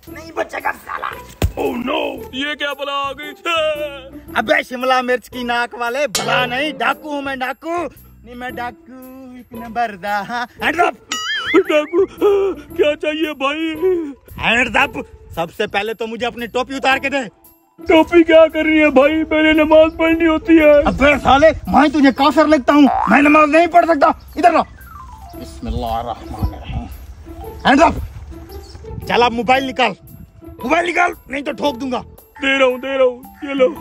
नहीं बचेगा साला। ओह नो, ये क्या बला आ गई? अबे शिमला मिर्च की नाक वाले, भला नहीं, डाकू हूँ मैं, डाकू नहीं, मैं डाकू एक नंबर दा। डाकू क्या चाहिए भाई? Hands up. सबसे पहले तो मुझे अपनी टोपी उतार के दे। टोपी क्या कर रही है भाई? मैंने नमाज पढ़नी होती है। अबे साले, मैं तुझे काफिर लगता हूँ? मैं नमाज नहीं पढ़ सकता। इधर लो। बिस्मिल्लाहिर्रहमानिर्रहीम। Hands up. चल अब मोबाइल निकाल, मोबाइल निकाल, नहीं तो ठोक दूंगा। दे रहा हूँ, ये लो।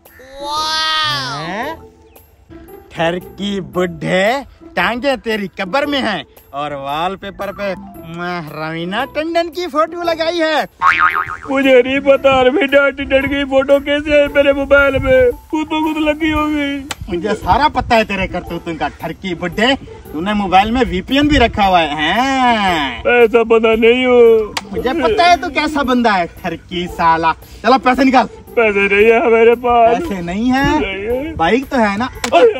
ठरकी बुड्ढे, टांगे तेरी कब्र में हैं और वॉलपेपर पे रवीना टंडन की फोटो लगाई है। मुझे नहीं पता, रवीना टंडन की फोटो कैसे है मेरे मोबाइल में? खुद लगी होगी। मुझे सारा पता है तेरे करतूतों का, ठरकी बुड्ढे। तूने मोबाइल में VPN भी रखा हुआ है। ऐसा बंदा नहीं हो। मुझे पता है तू कैसा बंदा है, ठरकी साला। चलो पैसे निकाल। पैसे नहीं है मेरे पास। पैसे नहीं है? बाइक तो है ना?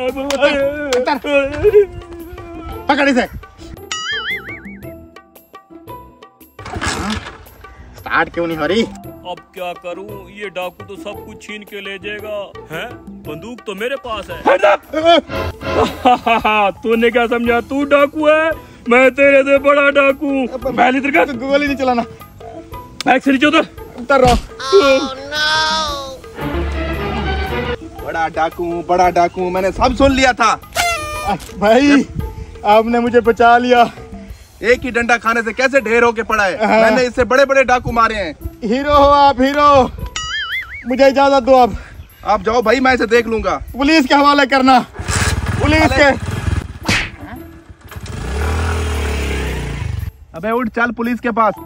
पकड़ इसे। स्टार्ट क्यों नहीं हो रही? अब क्या करूं? ये डाकू तो सब कुछ छीन के ले जाएगा। हैं? बंदूक तो मेरे पास है। तूने क्या समझा? तू डाकू है, मैं तेरे से बड़ा डाकू। बैल इधर कर। गोली नहीं चलाना। बैग से नीचे उतर रहा। बड़ा डाकू, मैंने सब सुन लिया था। भाई आपने मुझे बचा लिया। एक ही डंडा खाने से कैसे ढेर होके पड़ा है। मैंने इससे बड़े बड़े डाकू मारे हैं। हीरो हो आप, हीरो। मुझे इजाजत दो अब। आप जाओ भाई, मैं इसे देख लूंगा। पुलिस के हवाले करना, पुलिस के। अबे उठ, चल पुलिस के पास।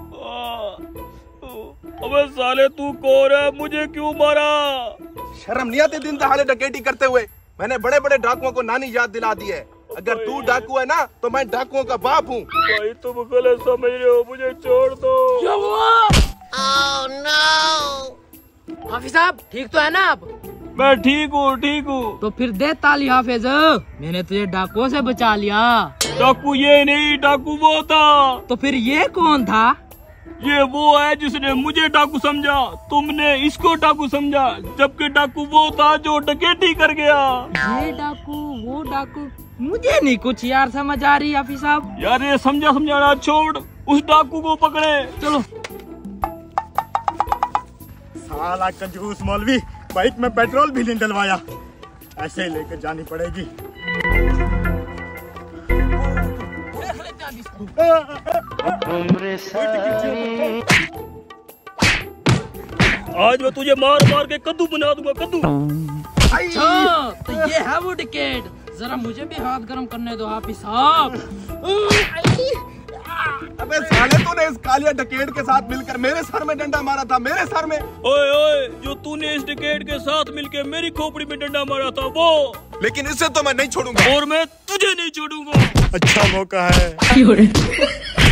अबे साले तू कौन है? मुझे क्यों मारा? शर्म नहीं आती दिन दहाड़े डकैती करते हुए? मैंने बड़े बड़े डाकुओं को नानी याद दिला दी है। अगर तू डाकू है ना तो मैं डाकुओं का बाप हूँ। भाई तुम गलत समझ रहे हो, मुझे छोड़ दो। क्या हुआ? Oh, no! हाफिज साहब ठीक तो है ना आप? मैं ठीक हूँ। तो फिर दे ताली हाफिज, मैंने तुझे डाकुओं से बचा लिया। डाकू ये नहीं, डाकू वो था। तो फिर ये कौन था? ये वो है जिसने मुझे डाकू समझा, तुमने इसको डाकू समझा, जबकि डाकू वो था जो डकैती कर गया। ये डाकू वो डाकू, मुझे नहीं कुछ यार समझ आ रही हाफिज साहब। यार ये समझाना छोड़, उस डाकू को पकड़े। चलो। साला कंजूस मौलवी, बाइक में पेट्रोल भी नहीं डलवाया, ऐसे लेकर जानी पड़ेगी। आज मैं तुझे मार मार के कद्दू बना दूंगा, कद्दू। अच्छा तो ये है वो टिकट, जरा मुझे भी हाथ गरम करने दो हाफिज साहब। अबे साले, तूने इस कालिया डकैत के साथ मिलकर मेरे सर में डंडा मारा था, मेरे सर में। ओए जो तूने इस डकैत के साथ मिलकर मेरी खोपड़ी में डंडा मारा था वो। लेकिन इससे तो मैं नहीं छोड़ूंगा। और मैं तुझे नहीं छोड़ूंगा। अच्छा मौका है।